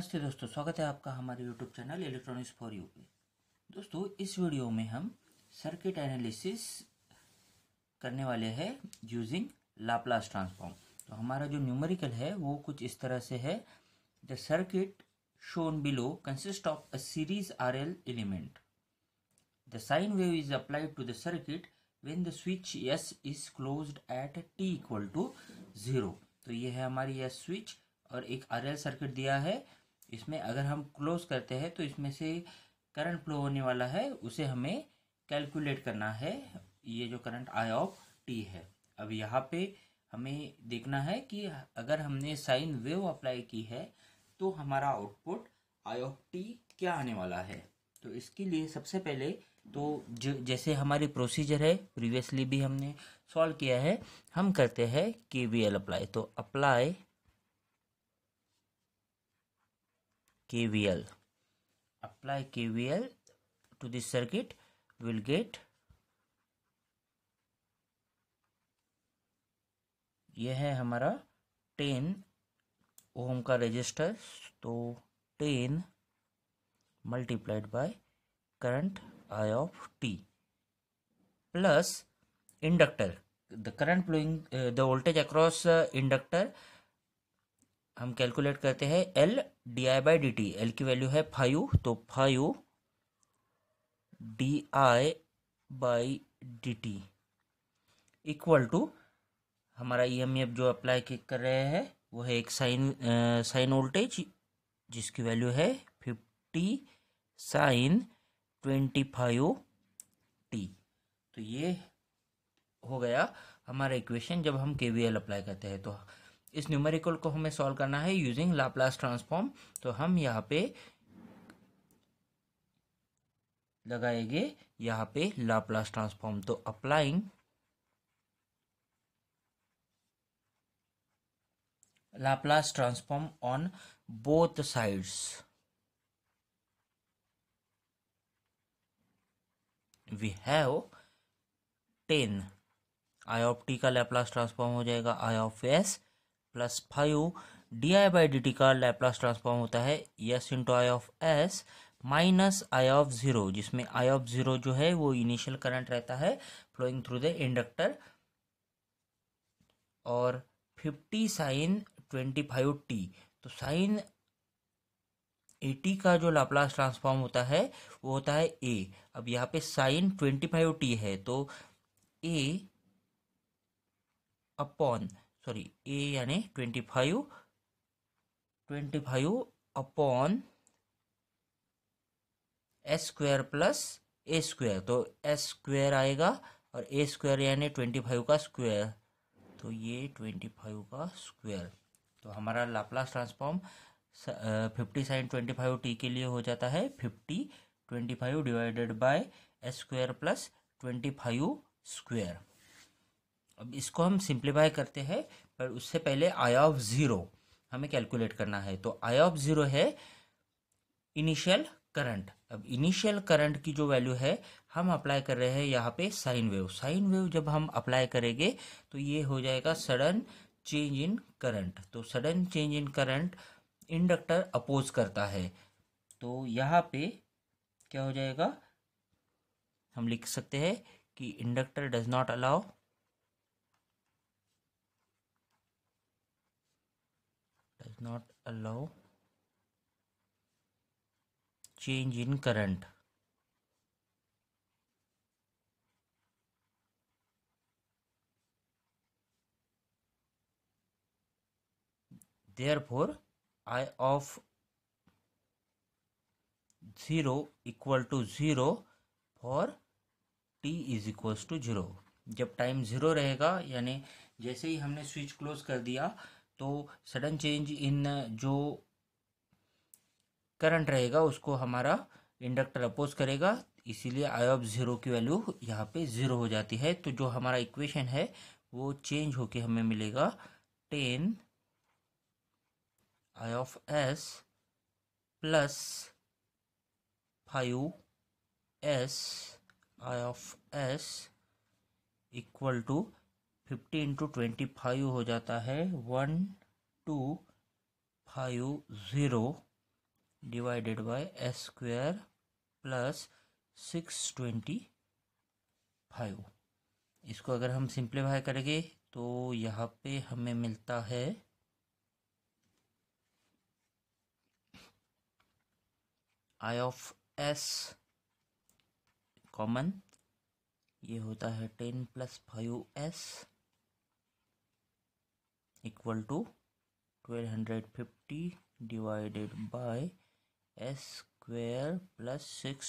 नमस्ते दोस्तों, स्वागत है आपका हमारे YouTube channel electronics for you पे। दोस्तों, इस वीडियो में हम सर्किट एनालिसिस करने वाले हैं यूजिंग लाप्लास ट्रांसफॉर्म। तो हमारा जो न्यूमेरिकल है वो कुछ इस तरह से है। The circuit shown below consist of a series RL element. The sine wave is applied to the circuit when the switch S is closed at t equal to 0। तो ये है हमारी एस स्विच और एक आरएल सर्किट दिया है। इसमें अगर हम क्लोज करते हैं तो इसमें से करंट फ्लो होने वाला है, उसे हमें कैलकुलेट करना है। ये जो करंट आई ऑफ टी है। अब यहाँ पे हमें देखना है कि अगर हमने साइन वेव अप्लाई की है तो हमारा आउटपुट आई ऑफ टी क्या आने वाला है। तो इसके लिए सबसे पहले तो जैसे हमारी प्रोसीजर है, प्रीवियसली भी हमने सॉल्व किया है, हम करते हैं केवीएल अप्लाई। तो apply KVL, apply KVL to this circuit, will get यह है हमारा 10 ओम का रेजिस्टर। तो 10 multiplied by current I of T plus inductor, the current flowing, the voltage across inductor हम कैलकुलेट करते हैं L di/dt। L की वैल्यू है 5, तो 5 di/dt इक्वल टू हमारा EMF जो अप्लाई कर रहे हैं वो है एक साइन वोल्टेज जिसकी वैल्यू है 50 साइन 25t। तो ये हो गया हमारा इक्वेशन जब हम KVL अप्लाई करते हैं। तो इस न्यूमेरिकल को हमें सॉल्व करना है यूजिंग लाप्लास ट्रांसफॉर्म। तो हम यहाँ पे लगाएंगे यहाँ पे लाप्लास ट्रांसफॉर्म। तो applying Laplace transform on both sides, we have 10 I of T का लैप्लास ट्रांसफॉर्म हो जाएगा आई ऑफ एस प्लस 5 di/dt का लैप्लास ट्रांसफॉर्म होता है s into I of s minus I of 0, जिसमें आई ऑफ 0 जो है वो इनिशियल करंट रहता है फ्लोइंग थ्रू द इंडक्टर, और 50 साइन 25t। तो साइन 80 का जो लाप्लास ट्रांसफॉर्म होता है वो होता है a। अब यहाँ पे साइन 25t है तो a अपॉन a यानी 25 upon s square plus a square. तो एस स्क्वायर आएगा और ए स्क्वायर यानी 25 का स्क्वायर, तो ये 25 का स्क्वायर। तो हमारा लाप्लास ट्रांसफॉर्म 50 साइन 25t के लिए हो जाता है 25 divided by s square plus 25 square. अब इसको हम सिंप्लीफाई करते हैं, पर उससे पहले आई ऑफ 0 हमें कैलकुलेट करना है। तो आई ऑफ 0 है इनिशियल करंट। अब इनिशियल करंट की जो वैल्यू है हम अप्लाई कर रहे हैं यहाँ पे साइन वेव। साइन वेव जब हम अप्लाई करेंगे तो ये हो जाएगा सडन चेंज इन करंट। तो sudden change in current inductor oppose करता है। तो यहाँ पे क्या हो जाएगा, हम लिख सकते हैं कि inductor does not allow change in current। Therefore I of 0 equal to 0 for t is equals to 0। जब टाइम 0 रहेगा यानी जैसे ही हमने स्विच क्लोज कर दिया तो सडन चेंज इन जो करंट रहेगा उसको हमारा इंडक्टर अपोज करेगा, इसीलिए आई ऑफ 0 की वैल्यू यहाँ पे 0 हो जाती है। तो जो हमारा इक्वेशन है वो चेंज होके हमें मिलेगा 10 I of s plus 5 s I of s equal to 50 into 25 हो जाता है 1250 divided by s square plus 625। इसको अगर हम सिंप्लीफाई करेंगे तो यहाँ पे हमें मिलता है आई ऑफ एस कॉमन, ये होता है 10 + 5s equal to 1250 divided by s square plus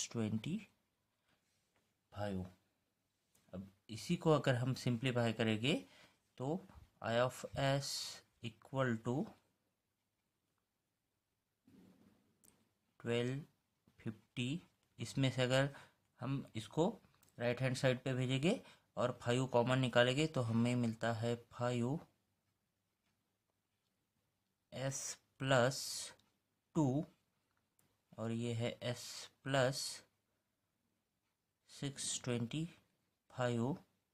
625। अब इसी को अगर हम सिंप्लीफाई करेंगे तो I of s equal to 1250, इसमें से अगर हम इसको राइट हैंड साइड पे भेजेंगे और 5 कॉमन निकालेंगे तो हमें मिलता है 5s प्लस 2 और ये है s प्लस 625।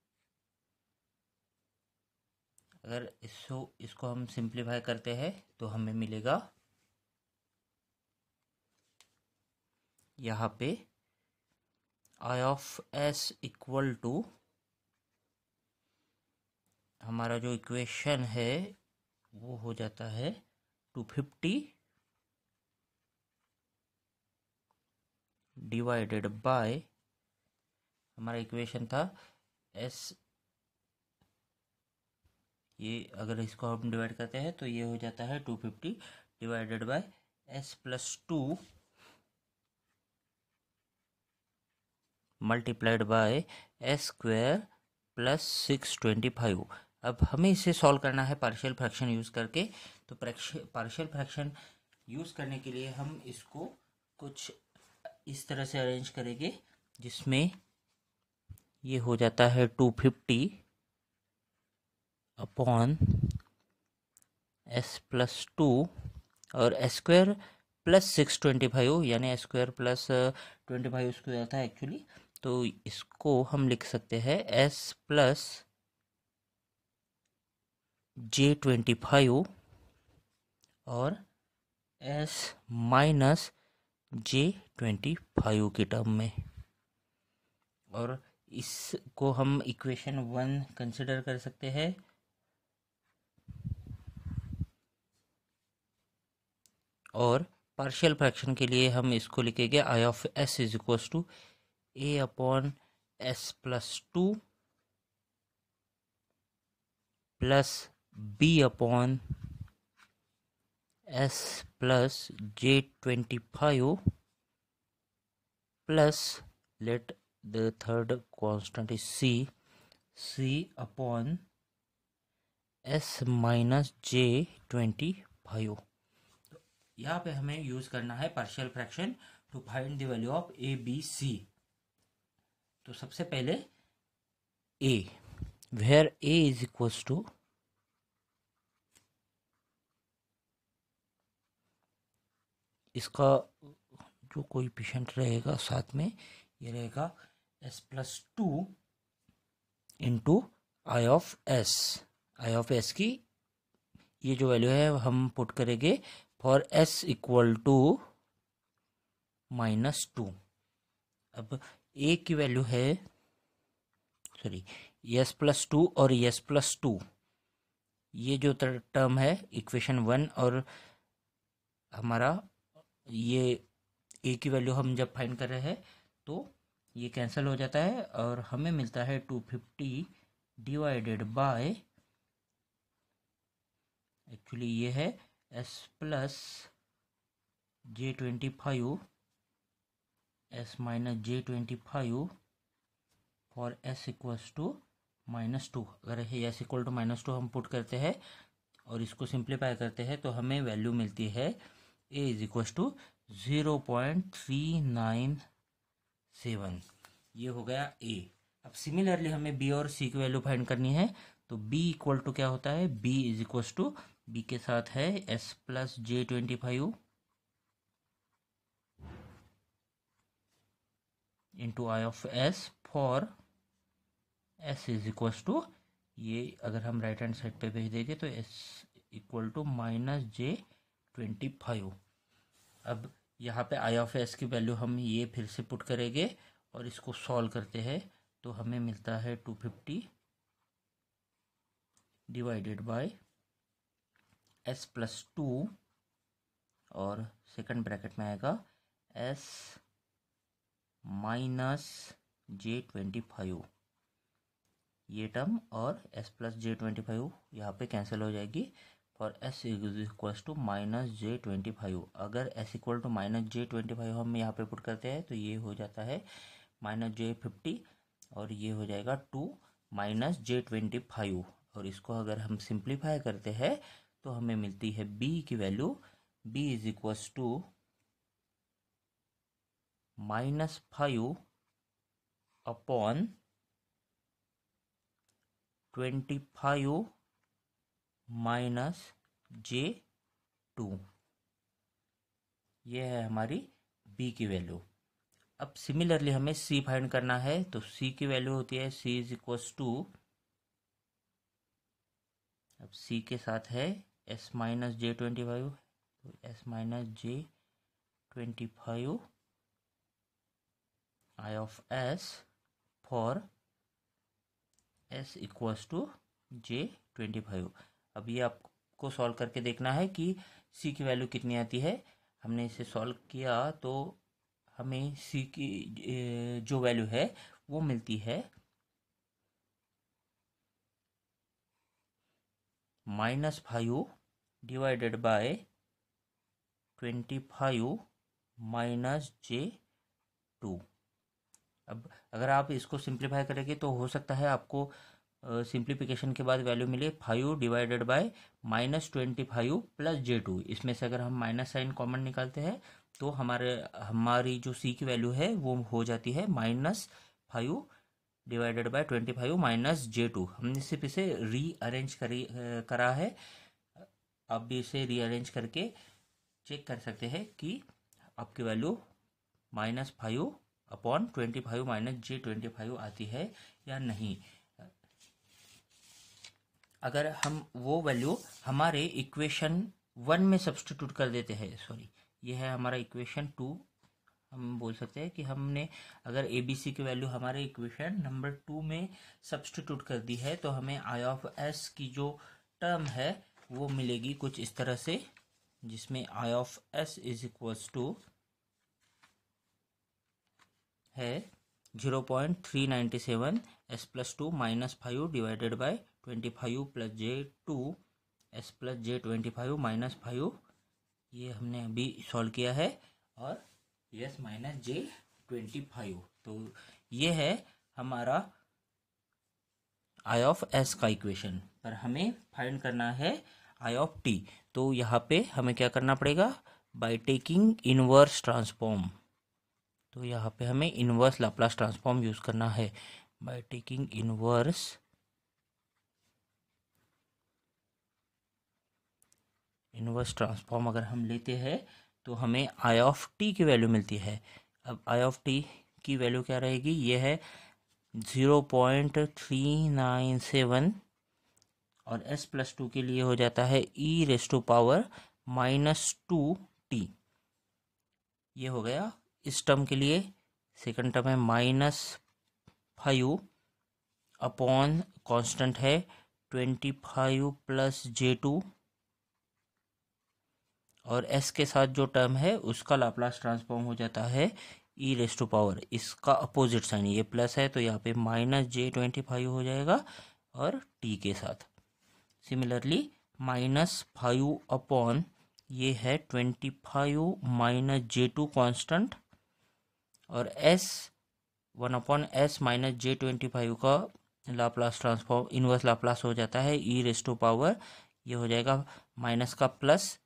अगर इसको हम सिंप्लीफाई करते हैं तो हमें मिलेगा यहाँ पे I of s equal to, हमारा जो इक्वेशन है वो हो जाता है 250 डिवाइडेड बाय, हमारा इक्वेशन था एस, ये अगर इसको हम डिवाइड करते हैं तो ये हो जाता है 250 divided by s plus 2 multiplied by s square plus 625। अब हमें इसे सॉल्व करना है पार्शियल फ्रैक्शन यूज़ करके। तो पार्शियल फ्रैक्शन यूज़ करने के लिए हम इसको कुछ इस तरह से अरेंज करेंगे जिसमें ये हो जाता है 250 अपॉन एस प्लस 2 और एस स्क्वायर प्लस 625, यानी एस स्क्वायर प्लस 25 स्क्वायर था एक्चुअली, तो इसको हम लिख सकते हैं एस प्लस J25 और एस माइनस J25 की टर्म में, और इसको हम इक्वेशन 1 कंसिडर कर सकते हैं। और पार्शियल फ्रैक्शन के लिए हम इसको लिखेंगे I of s is equal to a upon s plus 2 plus b upon s plus J25 plus let the third constant is C upon s minus J25। यहाँ पे हमें यूज करना है partial fraction to find the value of a b c. तो सबसे पहले a, where a is equals to इसका जो कोएफिशिएंट रहेगा साथ में ये रहेगा s plus 2 into I of s. I of s की ये जो वैल्यू है हम पुट करेंगे फॉर एस इक्वल टू -2। अब ए की वैल्यू है एस प्लस 2 और एस प्लस 2, ये जो टर्म है इक्वेशन 1, और हमारा ये ए की वैल्यू हम जब फाइंड कर रहे हैं तो ये कैंसिल हो जाता है और हमें मिलता है 250 डिवाइडेड बाय, एक्चुअली ये है s plus J25 s minus J25 for s equals to -2। अगर एस इक्वल टू -2 हम पुट करते हैं और इसको सिंप्लीफाई करते हैं तो हमें वैल्यू मिलती है ए इज इक्वल टू 0.397। ये हो गया ए। अब सिमिलरली हमें बी और सी की वैल्यू फाइंड करनी है। तो बी इक्वल टू क्या होता है, b is equal to, b के साथ है s plus J25 into I of s for s is equal to, ये अगर हम राइट हैंड साइड पे भेज देंगे तो एस इक्वल टू -J25। अब यहाँ पे आई ऑफ एस की वैल्यू हम ये फिर से पुट करेंगे और इसको सॉल्व करते हैं तो हमें मिलता है 250 डिवाइडेड बाय एस प्लस 2 और सेकंड ब्रैकेट में आएगा एस माइनस J25, ये टर्म और s प्लस J25 यहाँ पे कैंसिल हो जाएगी for s is equals to minus J25। अगर s equal to minus J25 हम यहाँ पे पुट करते हैं तो ये हो जाता है माइनस J50 और ये हो जाएगा 2 माइनस J25 और इसको अगर हम सिंप्लीफाई करते हैं तो हमें मिलती है b की value, b is equals to -5 upon 25 minus J2, ये है हमारी b की वैल्यू। अब सिमिलरली हमें c फाइंड करना है तो c की वैल्यू होती है c इज इक्वल्स टू, अब c के साथ है s माइनस J25 तो s minus J25 I of s for s equals to J25। अब ये आपको सॉल्व करके देखना है कि c की वैल्यू कितनी आती है। हमने इसे सॉल्व किया तो हमें c की जो वैल्यू है वो मिलती है -5 डिवाइडेड बाय 25 माइनस J2। अब अगर आप इसको सिंप्लीफाई करेंगे तो हो सकता है आपको सिंप्लीफिकेशन के बाद वैल्यू मिले 5 डिवाइडेड बाय -25 प्लस J2। इसमें से अगर हम माइनस साइन कॉमन निकालते हैं तो हमारी जो c की वैल्यू है वो हो जाती है -5 डिवाइडेड बाय 25 माइनस J2। हमने सिर्फ इसे रीअरेंज करा है। आप भी इसे रीअरेंज करके चेक कर सकते हैं कि आपकी वैल्यू -5 अपॉन 25 माइनस J25 आती है या नहीं। अगर हम वो वैल्यू हमारे इक्वेशन 1 में सब्स्टिट्यूट कर देते हैं, सॉरी ये है हमारा इक्वेशन 2, हम बोल सकते हैं कि हमने अगर ABC की वैल्यू हमारे इक्वेशन नंबर 2 में सब्स्टिट्यूट कर दी है तो हमें आई ऑफ S की जो टर्म है वो मिलेगी कुछ इस तरह से, जिसमें i of S is equals to है 0.397 s plus 2 -5 divided by 25 plus J2 s plus J25 -5। ये हमने अभी सॉल्व किया है और s माइनस J25। तो ये है हमारा आई ऑफ S का इक्वेशन। पर हमें फाइंड करना है आई ऑफ T। तो यहाँ पे हमें क्या करना पड़ेगा, बाय टेकिंग इनवर्स ट्रांसफॉर्म। तो यहाँ पे हमें इनवर्स लाप्लास ट्रांसफॉर्म यूज करना है। बाय टेकिंग इनवर्स ट्रांसफॉर्म अगर हम लेते हैं तो हमें आई ऑफ टी की वैल्यू मिलती है। अब आई ऑफ टी की वैल्यू क्या रहेगी, ये है 0.397 और s प्लस 2 के लिए हो जाता है e⁻⁻²t। ये हो गया इस टर्म के लिए। सेकंड टर्म है -5 अपॉन कांस्टेंट है 25 प्लस J2 और s के साथ जो टर्म है उसका लाप्लास ट्रांसफॉर्म हो जाता है e⁻, इसका अपोजिट साइन, ये प्लस है तो यहाँ पे -J25 हो जाएगा और t के साथ। सिमिलरली -5 अपॉन ये है 25 माइनस J2 कांस्टेंट और s 1/s माइनस J25 का लाप्लास ट्रांसफॉर्म इनवर्स लाप्लास हो जाता है e⁻, ये हो जाएगा माइनस का प्लस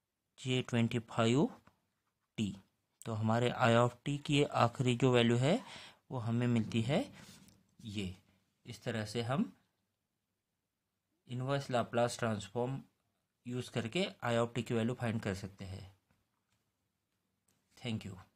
J25t। तो हमारे आई ऑफ टी की आखिरी जो वैल्यू है वो हमें मिलती है ये। इस तरह से हम इनवर्स लाप्लास ट्रांसफॉर्म यूज़ करके आई ऑफ टी की वैल्यू फाइंड कर सकते हैं। Thank you.